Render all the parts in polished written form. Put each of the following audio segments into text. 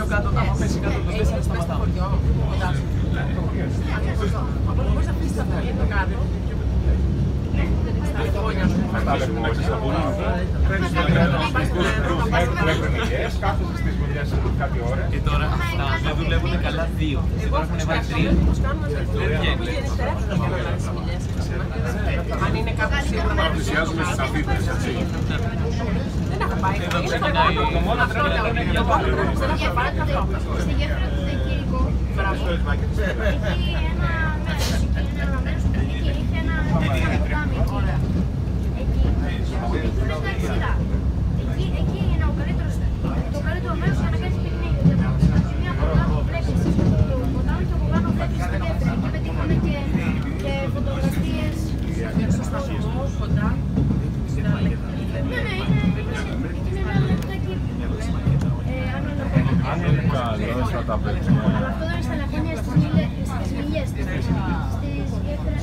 κάτω, άμα πέσει κάτω το 4 σταματάω. Μπορείς να πεις τα παιδιά το κάτω. Μετά βλέπουμε να ξεσαβούνουν. Βλέπουν υγιές, κάθονται στις δουλειές κάτι ώρα. Και τώρα αυτά δεν δουλεύουν καλά δύο. Τώρα έχουν βάλει τρία. Δεν βγαίνει. Αν είναι κάπου σίγουρα να Πλησιάζουμε στις αφήτρες, έτσι. δεν έχω πάει. Εδώ ξεκινάει το μόνο τρόπο να είναι για πάλι. Στη γέφυρα του Δικηρικού, εκεί ένα μέρος που είχε ένα ποτάμι εκεί. Εκεί είναι εξήρα. Εκεί είναι το καλύτερο μέρος για να κάνεις πικνίκ. Σε μια πορτά που βλέπεις το ποτάμι και από πάνω βλέπεις τη γέφυρα. Εκεί πετύχαμε και φωτογραφίες. Στο σταθμό, κοντά. Ναι, είναι ένα λεπτάκι. Αν είναι καλός θα τα παίξει. Αλλά αυτό δεν είναι στα λαχάνια, στις μιλιές, στις γέφυρες.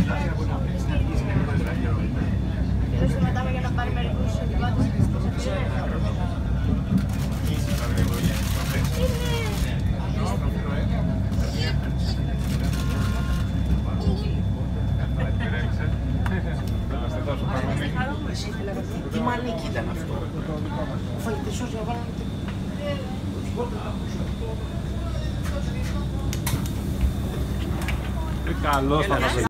Και δεν σταματάμε για να πάρει μερικούς επιβάτες και στις αφήνες. Τι μανίκι ήταν αυτό. Ο φαγητισός να βάλουν... Καλός θα μας